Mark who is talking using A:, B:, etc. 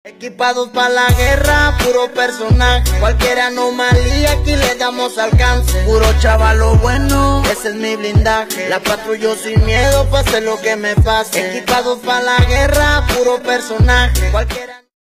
A: Equipados para la guerra, puro personaje. Cualquier anomalía aquí le damos alcance. Puro chavalo bueno, ese es mi blindaje. La patrullo sin miedo, pase lo que me pase. Equipados para la guerra, puro personaje. Cualquiera